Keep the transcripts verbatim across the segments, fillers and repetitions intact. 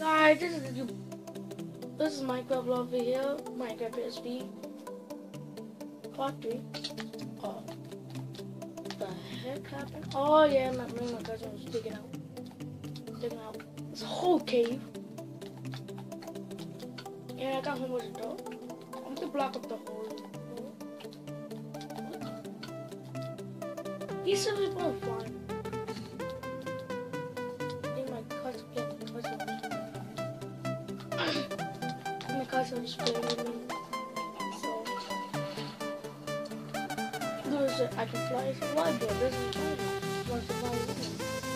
Alright, this is the new, this is Minecraft over here. Minecraft P S P. Part three. Oh. The heck happened? Oh yeah, my, me and my cousin was digging out. Digging out this whole cave. And I got home with a dog. I'm gonna block up the whole. He's simply going fine. My cousin was playing with me, so there's a, I can fly. It's a fly boy. This is fun. Wants to fly with me.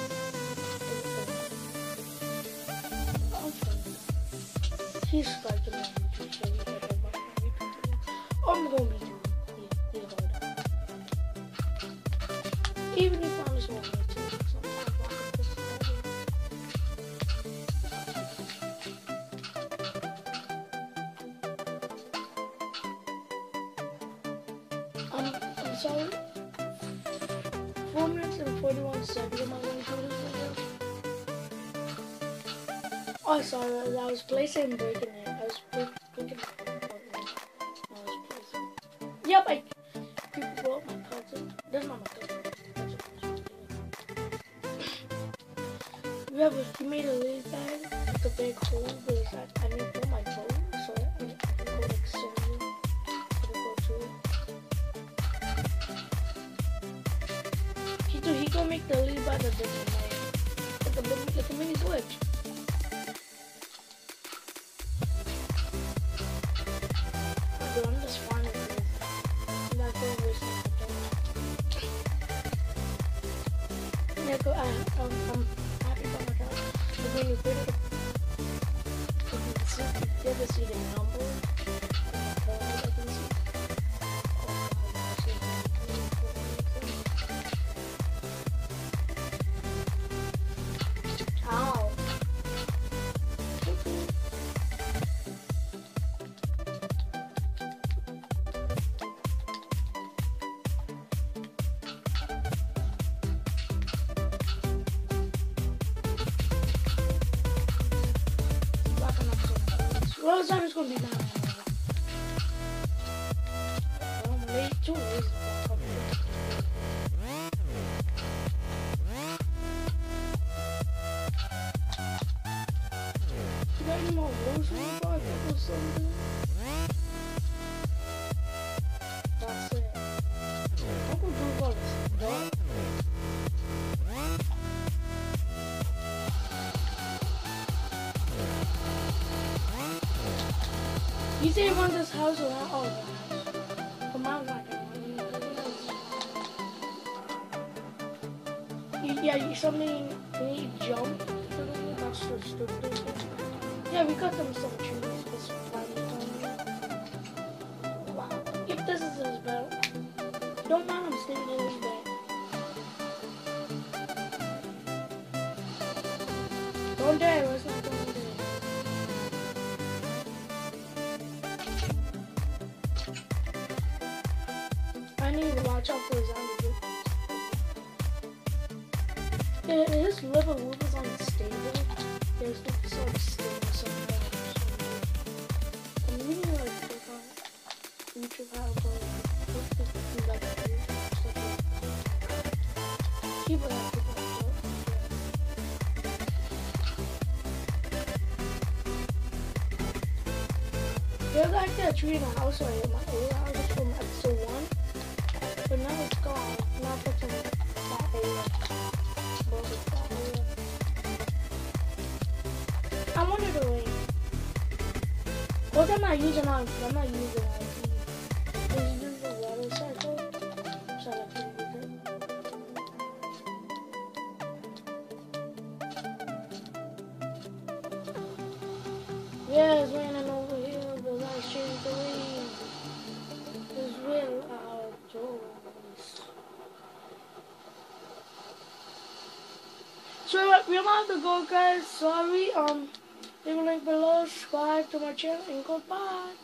He's striking me. I'm gonna be doing it. Even if I'm just walking to Um, I'm sorry. Four minutes and forty-one seconds. Am I going to do this video? Oh, sorry. I was placing breaking it. I was breaking it. I was placing. Yep, I. People brought my cousin. That's not my cousin. We have a. He made a lily pad with a big hole, but it's like I need to put my boat, so I can go like so. He gonna make the lily pad a different way. Like a, like a mini glitch. Dude, I'm just fine with this. I'm not gonna waste my time. Yeah, go, I, I'm, I'm happy about my cat. But when you put it, you can see, you get to see the number. Uh, I can see. Well, it's not just gonna be that. I'm late too. You got any more rolls in the bar or something? That's it. I'm gonna do all this. What? You say run this house around all the house. Come on, like you, yeah, you something you need jump. That's so stupid. Yeah, we got them some trees. This wow. If this is his bed, don't mind him staying in his bed. Don't dare, it's not going to do. I need to watch out for his zombie. Yeah, his liver move is unstable. There's no sort of stable somewhere. I'm really like click on YouTube how to what's the thing like that. People have to go. There's actually a tree in the house right here. My old house from episode one. But now it's gone. Now it's in that area. Most of that area. I wanted to wait. What am I using on? I'm not using it. Is it the water cycle? So I can use it. Yeah, it's raining over here, but I changed the rain. It's real outdoors. So we have to go, guys. Sorry. Um, leave a link below. Subscribe to my channel and goodbye.